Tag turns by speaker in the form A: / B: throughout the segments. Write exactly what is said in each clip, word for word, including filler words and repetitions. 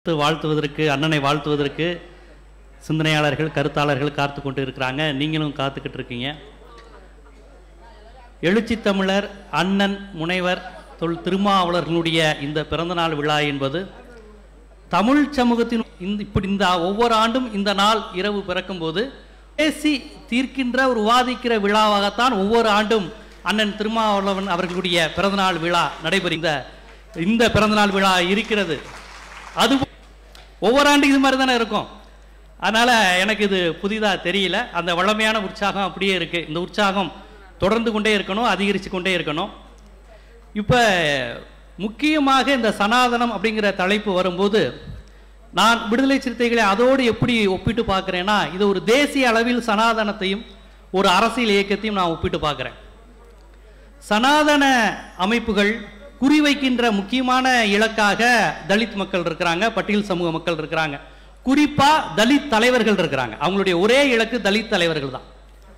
A: வாழ்த்துவதற்கு அண்ணனை வாழ்த்துவதற்கு சிந்தனையாளர்கள் கருத்தாளர்கள் காத்து கொண்டு இருக்கிறாங்க. நீங்களும் காத்துக்கிட்டு இருக்கீங்க. எழுச்சி தமிழர் அண்ணன் முனைவர் தொல் திருமாவளர்களுடைய இந்த பிறந்தநாள் விழா என்பது தமிழ் சமூகத்தின் இந்த இப்படி இந்த ஒவ்வொரு ஆண்டும் இந்த நாள் இரவு பிறக்கும் போது பேசி தீர்க்கின்ற ஒரு விவாதிக்கிற விழாவாகத்தான் ஒவ்வொரு ஆண்டும் அண்ணன் திருமாவளவன் அவர்களுடைய பிறந்தநாள் விழா நடைபெறுகிற இந்த பிறந்தநாள் விழா இருக்கிறது. அது ஒவ்வொரு ஆண்டு இது மாதிரி தானே இருக்கும். அதனால் எனக்கு இது புதிதாக தெரியல. அந்த வளமையான உற்சாகம் அப்படியே இருக்குது. இந்த உற்சாகம் தொடர்ந்து கொண்டே இருக்கணும், அதிகரித்து கொண்டே இருக்கணும். இப்போ முக்கியமாக இந்த சனாதனம் அப்படிங்கிற தலைப்பு வரும்போது நான் விடுதலை சிறுத்தைகளை அதோடு எப்படி ஒப்பிட்டு பார்க்குறேன்னா, இது ஒரு தேசிய அளவில் சனாதனத்தையும் ஒரு அரசியல் இயக்கத்தையும் நான் ஒப்பிட்டு பார்க்குறேன். சனாதன அமைப்புகள் குறிவைக்கின்ற முக்கியமான இலக்காக தலித் மக்கள் இருக்கிறாங்க, பட்டியல் சமூக மக்கள் இருக்கிறாங்க, குறிப்பாக தலித் தலைவர்கள் இருக்கிறாங்க. அவங்களுடைய ஒரே இலக்கு தலித் தலைவர்கள் தான்.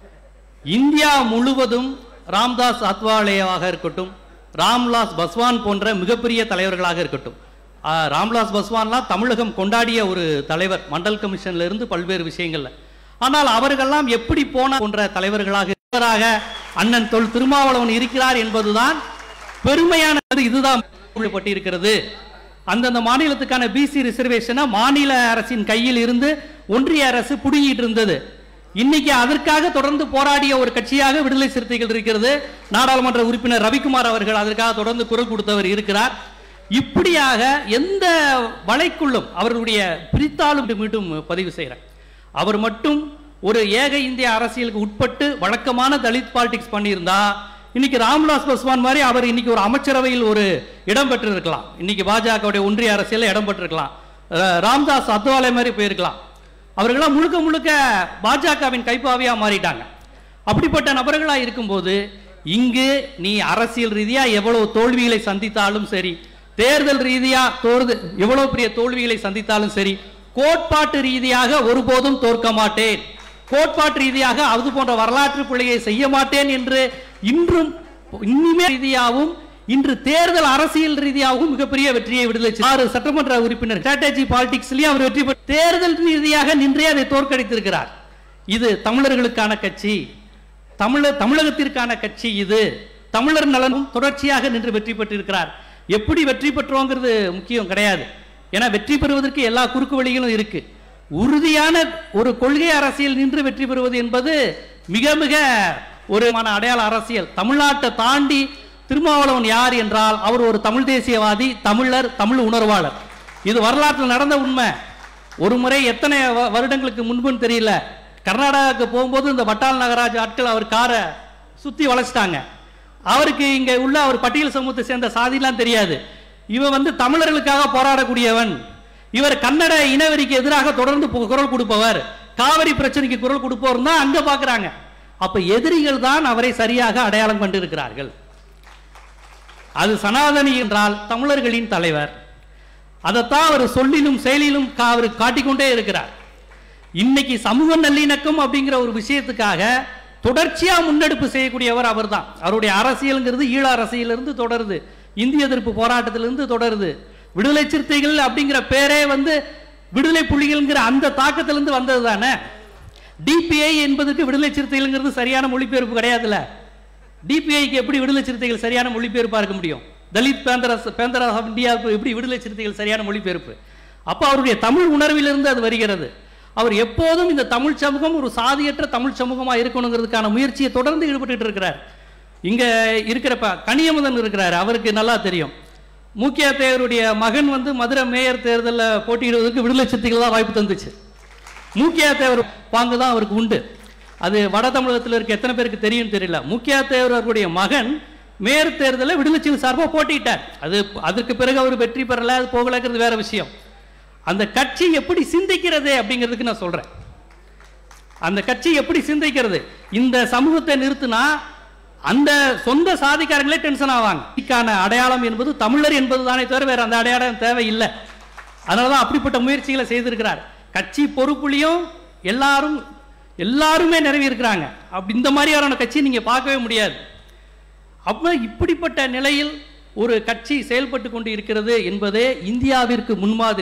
A: இந்தியா முழுவதும் ராம்தாஸ் அத்வாலேவாக இருக்கட்டும், ராம்விலாஸ் பஸ்வான் போன்ற மிகப்பெரிய தலைவர்களாக இருக்கட்டும். ராம்விலாஸ் பஸ்வான்லாம் தமிழகம் கொண்டாடிய ஒரு தலைவர், மண்டல் கமிஷன்ல இருந்து பல்வேறு விஷயங்கள்ல. ஆனால் அவர்கள்லாம் எப்படி போன போன்ற தலைவர்களாக இருப்பதாக அண்ணன் தொல் திருமாவளவன் இருக்கிறார் என்பதுதான் பெருமையானது. இதுதான் பட்டிருக்கிறது. அந்தந்த மாநிலத்துக்கான பிசி ரிசர்வேஷனை மாநில அரசின் கையில் இருந்து ஒன்றிய அரசு புடுங்கிட்டு இருந்தது. இன்னைக்கு அதற்காக தொடர்ந்து போராடிய ஒரு கட்சியாக விடுதலை சிறுத்தைகள் இருக்கிறது. நாடாளுமன்ற உறுப்பினர் ரவிக்குமார் அவர்கள் அதற்காக தொடர்ந்து குரல் கொடுத்தவர் இருக்கிறார். இப்படியாக எந்த வலைக்குள்ளும் அவர்களுடைய பிரித்தாலும் மீண்டும் பதிவு செய்கிறார். அவர் மட்டும் ஒரு ஏக இந்திய அரசியலுக்கு உட்பட்டு வழக்கமான தலித் பாலிடிக்ஸ் பண்ணியிருந்தா இன்னைக்கு ராம்விலாஸ் பஸ்வான் மாதிரி அவர் இன்னைக்கு ஒரு அமைச்சரவையில் ஒரு இடம் பெற்றிருக்கலாம். இன்னைக்கு பாஜகவுடைய ஒன்றிய அரசியலில் இடம் பெற்றிருக்கலாம். ராம்தாஸ் அத்வாலே மாதிரி போயிருக்கலாம். அவர்களாம் முழுக்க முழுக்க பாஜகவின் கைப்பாவியாக மாறிட்டாங்க. அப்படிப்பட்ட நபர்களாக இருக்கும்போது இங்கு நீ அரசியல் ரீதியாக எவ்வளவு தோல்விகளை சந்தித்தாலும் சரி, தேர்தல் ரீதியாக தோர்து எவ்வளவு பெரிய தோல்விகளை சந்தித்தாலும் சரி, கோட்பாட்டு ரீதியாக ஒருபோதும் தோற்க மாட்டேன், கோட்பாட்டு ரீதியாக அது போன்ற வரலாற்று பிழையை செய்ய மாட்டேன் என்று இன்றும் இனிமே ரீதியாகவும் இன்று தேர்தல் அரசியல் ரீதியாகவும் மிகப்பெரிய வெற்றியை விடுதலை ஆறு சட்டமன்ற உறுப்பினர் ஸ்ட்ராட்டஜி பாலிடிக்ஸ்லயும் அவர் வெற்றி பெற்று தேர்தல் ரீதியாக நின்றே அதை தோற்கடித்திருக்கிறார். இது தமிழர்களுக்கான கட்சி, தமிழர் தமிழகத்திற்கான கட்சி. இது தமிழர் நலனும் தொடர்ச்சியாக நின்று வெற்றி பெற்றிருக்கிறார். எப்படி வெற்றி பெற்றோங்கிறது முக்கியம் கிடையாது. ஏன்னா வெற்றி பெறுவதற்கு எல்லா குறுக்கு வழிகளும் இருக்கு. உறுதியான ஒரு கொள்கை அரசியல் நின்று வெற்றி பெறுவது என்பது மிக மிக ஒரு அடையாள அரசியல். தமிழ்நாட்டை தாண்டி திருமாவளவன் யார் என்றால் அவர் ஒரு தமிழ் தேசியவாதி, தமிழர், தமிழ் உணர்வாளர். இது வரலாற்றில் நடந்த உண்மை. ஒரு முறை எத்தனை வருடங்களுக்கு முன்புன்னு தெரியல, கர்நாடகாவுக்கு போகும்போது இந்த வட்டால் நகராஜ் ஆட்கள் அவர் காரை சுற்றி வளைச்சிட்டாங்க. அவருக்கு இங்கே உள்ள அவர் பட்டியல் சமூகத்தை சேர்ந்த சாதிலாம் தெரியாது. இவன் வந்து தமிழர்களுக்காக போராடக்கூடியவன், இவர் கன்னட இனவெறிக்கு எதிராக தொடர்ந்து குரல் கொடுப்பவர், காவிரி பிரச்சனைக்கு குரல் கொடுப்பவர் தான் அங்க பாக்குறாங்க. அப்ப எதிரிகள் தான் அவரை சரியாக அடையாளம் கண்டிருக்கிறார்கள். அது சனாதனி என்றால் தமிழர்களின் தலைவர். அதைத்தான் அவர் சொல்லிலும் செயலிலும் அவர் காட்டிக்கொண்டே இருக்கிறார். இன்னைக்கு சமூக நல்லிணக்கம் அப்படிங்கிற ஒரு விஷயத்துக்காக தொடர்ச்சியா முன்னெடுப்பு செய்யக்கூடியவர் அவர் தான். அவருடைய அரசியல்ங்கிறது ஈழ அரசியலிருந்து தொடருது, இந்திய எதிர்ப்பு போராட்டத்திலிருந்து தொடருது. விடுதலை சிறுத்தைகள் அப்படிங்கிற பேரே வந்து விடுதலை புலிகள்ங்கிற அந்த தாக்கத்திலிருந்து வந்தது தானே. டிபிஐ என்பதற்கு விடுதலை சிறுத்தைகள்ங்கிறது சரியான மொழிபெயர்ப்பு கிடையாதுல்ல. டிபிஐக்கு எப்படி விடுதலை சிறுத்தைகள் சரியான மொழிபெயர்ப்பாக இருக்க முடியும்? தலித் பேந்தரஸ் பேந்தரஸ் ஆஃப் இந்தியாவுக்கு எப்படி விடுதலை சிறுத்தைகள் சரியான மொழிபெயர்ப்பு? அப்போ அவருடைய தமிழ் உணர்விலிருந்து அது வருகிறது. அவர் எப்போதும் இந்த தமிழ் சமூகம் ஒரு சாதியற்ற தமிழ் சமூகமாக இருக்கணுங்கிறதுக்கான முயற்சியை தொடர்ந்து ஈடுபட்டு இருக்கிறார். இங்கே இருக்கிறப்ப கனியமுதன் இருக்கிறார், அவருக்கு நல்லா தெரியும். மூக்கியா தேவருடைய மகன் வந்து மதுரை மேயர் தேர்தலில் போட்டியிடுவதற்கு விடுதலை சிறுத்தைகள் தான் வாய்ப்பு தந்துச்சு. மூக்கியா தேவர் பாங்கு தான் அவருக்கு உண்டு. அது வட தமிழகத்தில் இருக்க எத்தனை பேருக்கு தெரியும் தெரியல. மூக்கியா தேவர் அவருடைய மகன் மேயர் தேர்தலில் விடுதலை சிறுத்தை சார்பாக போட்டியிட்டார். அது அதற்கு பிறகு அவர் வெற்றி பெறல, அது போகலங்கிறது வேற விஷயம். அந்த கட்சி எப்படி சிந்திக்கிறது அப்படிங்கிறதுக்கு நான் சொல்றேன். அந்த கட்சி எப்படி சிந்திக்கிறது, இந்த சமூகத்தை நிறுத்தினா அந்த சொந்த சாதிக்காரங்களே டென்ஷன் ஆவாங்க. இதுக்கான அடையாளம் என்பது தமிழர் என்பது தானே தவிர வேற அந்த அடையாளம் தேவையில்லை. அதனாலதான் அப்படிப்பட்ட முயற்சிகளை செய்திருக்கிறார். கட்சி பொறுப்புலையும் எல்லாரும் எல்லாருமே நிறைவே இருக்கிறாங்க. அப்படி இந்த மாதிரியான கட்சி நீங்க பார்க்கவே முடியாது. அப்ப இப்படிப்பட்ட நிலையில் ஒரு கட்சி செயல்பட்டு கொண்டு இருக்கிறது என்பதே இந்தியாவிற்கு முன்மாதிரி.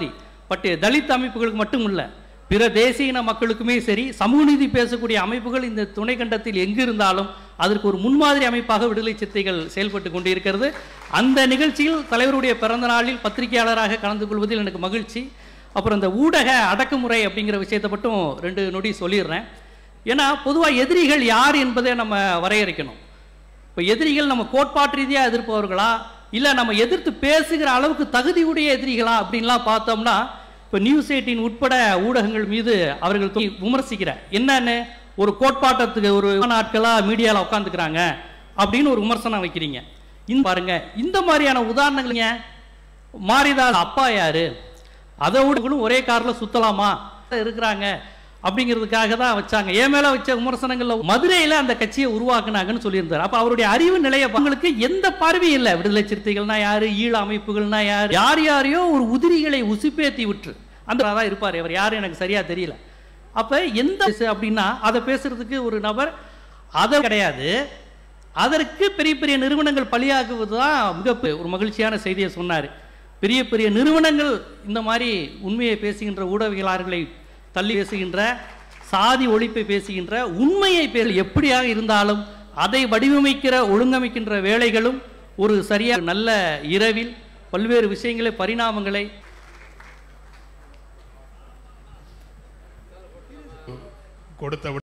A: பட் தலித் அமைப்புகளுக்கு மட்டும் இல்லை, பிற தேசிய இன மக்களுக்குமே சரி, சமூக நீதி பேசக்கூடிய அமைப்புகள் இந்த துணை கண்டத்தில் எங்கு இருந்தாலும் அதற்கு ஒரு முன்மாதிரி அமைப்பாக விடுதலை சிறுத்தைகள் செயல்பட்டு கொண்டிருக்கிறது. அந்த நிகழ்ச்சியில் தலைவருடைய பிறந்த நாளில் பத்திரிகையாளராக கலந்து கொள்வதில் எனக்கு மகிழ்ச்சி. அப்புறம் இந்த ஊடக அடக்குமுறை அப்படிங்கிற விஷயத்தை மட்டும் ரெண்டு நொடி சொல்லிடுறேன். ஏன்னா பொதுவாக எதிரிகள் யார் என்பதை நம்ம வரையறுக்கணும். இப்போ எதிரிகள் நம்ம கோட்பாட்டு ரீதியாக எதிர்ப்பவர்களா, இல்லை நம்ம எதிர்த்து பேசுகிற அளவுக்கு தகுதியுடைய எதிரிகளா அப்படின்லாம் பார்த்தோம்னா, இப்போ நியூஸ் எயிட்டீன் உட்பட ஊடகங்கள் மீது அவர்கள் விமர்சிக்கிற என்னன்னு, ஒரு கோட்பாட்டத்துக்கு ஒரு நாட்களாக மீடியாவில் உட்காந்துக்கிறாங்க அப்படின்னு ஒரு விமர்சனம் வைக்கிறீங்க. இந்த பாருங்க, இந்த மாதிரியான உதாரணங்கள் மாரிதாஸ் அப்பா யாரு, அதோடு ஒரே காரில் சுத்தலாமா இருக்கிறாங்க அப்படிங்கிறதுக்காக தான் வச்சாங்க. ஏன் மேலே வச்ச விமர்சனங்கள்ல மதுரையில் அந்த கட்சியை உருவாக்குனாங்கன்னு சொல்லியிருந்தார். அப்போ அவருடைய அறிவு நிலையை அவங்களுக்கு எந்த பார்வையும் இல்லை. விடுதலை சிறுத்தைகள்னா யாரு, ஈழ அமைப்புகள்னா யார், யார் யாரையோ ஒரு உதிரிகளை உசுப்பேத்தி விட்டு அந்த தான் இருப்பார். அவர் யாரும் எனக்கு சரியா தெரியல. அப்போ எந்த அப்படின்னா அதை பேசுறதுக்கு ஒரு நபர் அதை கிடையாது. அதற்கு பெரிய பெரிய நிறுவனங்கள் பலியாக்குவது தான் மிக ஒரு மகிழ்ச்சியான செய்தியை சொன்னார். பெரிய பெரிய நிறுவனங்கள் இந்த மாதிரி உண்மையை பேசுகின்ற ஊடகவியலாளர்களை தள்ளி பேசுகின்ற, சாதி ஒழிப்பை பேசுகின்ற, உண்மையை பேர் எப்படியாக இருந்தாலும் அதை வடிவமைக்கிற ஒழுங்கமைக்கின்ற வேலைகளும் ஒரு சரியாக நல்ல இரவில் பல்வேறு விஷயங்களை பரிணாமங்களை
B: கொடுத்த